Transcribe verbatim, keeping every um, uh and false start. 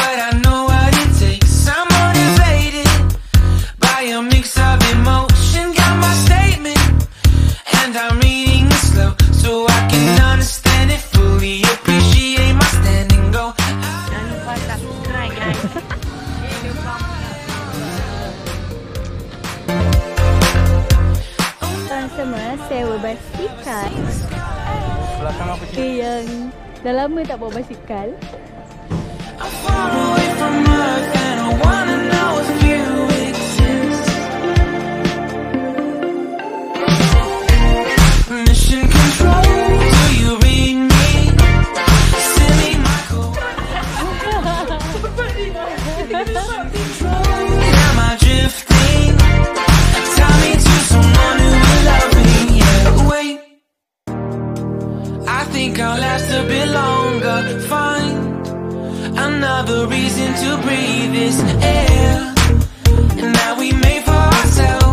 but I know what it takes. I'm motivated by a mix of emotion. Got my statement, and I'm reading it slow so I can understand it fully. Appreciate my stand and go. Jangan lupa subscribe guys. Tuan semua sewa basikal. Belakang apa sih? Okay, yang dah lama tak bawa basikal. I'm far away from Earth and I wanna know if you exist. Mission control, do you read me? Send me my code. Am I drifting? Tie me to someone who will love me. Yeah, wait, I think I'll last a bit longer. Find another reason to breathe this air, and now we made for ourselves.